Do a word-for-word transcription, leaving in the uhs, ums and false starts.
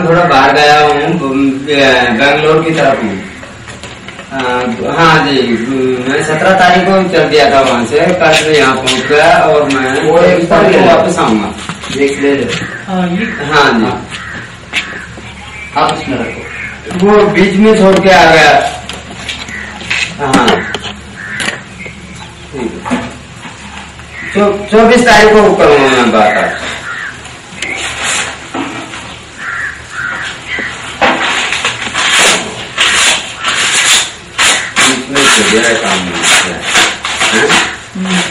थोड़ा बाहर गया हूँ, बेंगलोर की तरफ हूँ। हाँ जी, मैं सत्रह तारीख को चल दिया था वहाँ से, कल यहाँ पहुँच गया और मैं वो एक तारीख को वापस आऊंगा। देख ले हाँ जी, आप उसमें रखो। वो बीच में छोड़ के आ गया। हाँ, चौबीस तारीख को करूँगा मैं बात आपसे। इसमें तो गया काम नहीं है।